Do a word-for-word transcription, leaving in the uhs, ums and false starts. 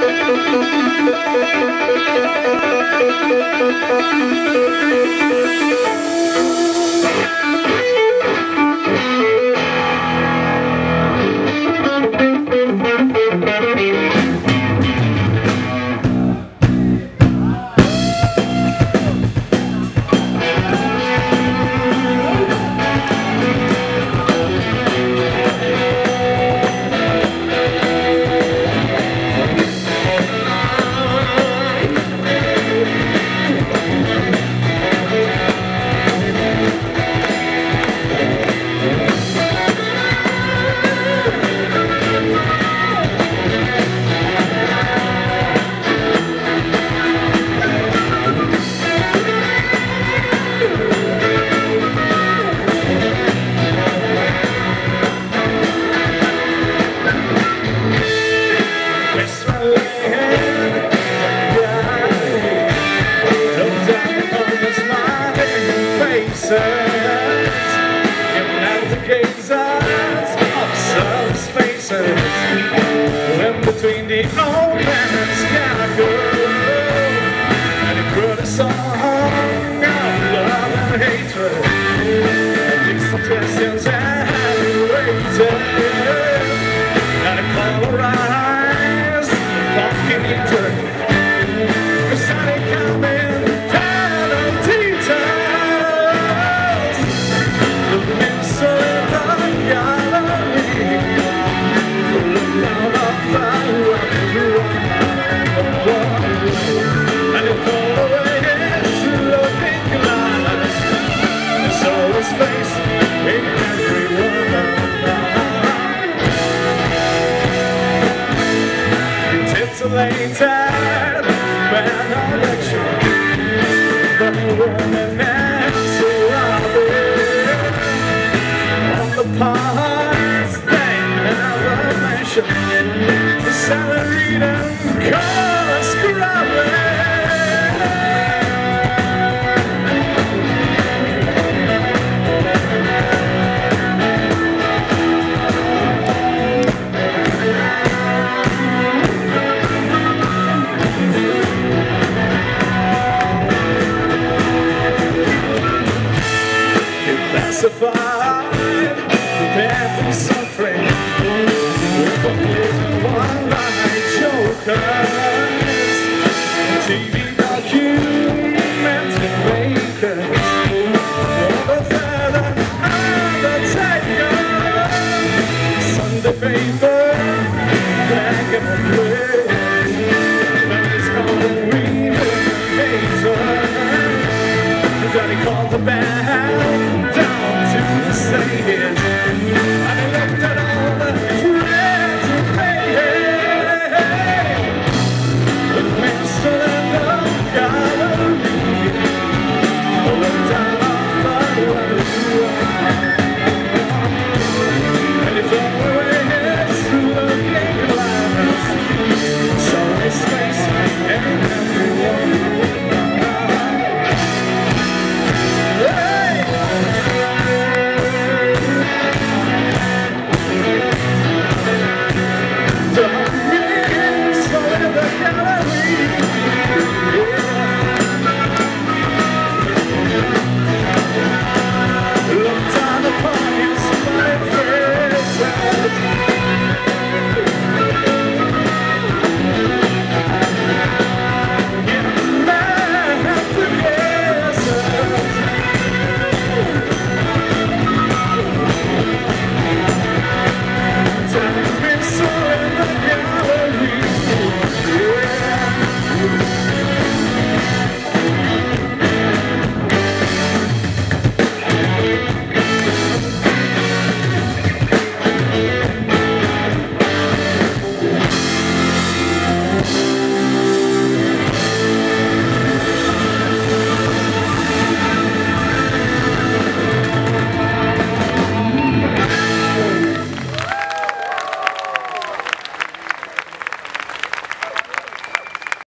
Between the old man and Scarecrow, and he wrote a song of love and hatred, and these questions and waited, and he polarized fucking hatred. The sunny coming penalty tells the minstrel in the gallery. Look down up and it fall away his looking glass. I saw his face in every one. Titillated when I lecture, the woman next to Robin on the parts they never mentioned. The salary and cost grabbing. You classified the death and suffering with one-line jokers, T V documentary makers, the feather and the tiger, Sunday paper.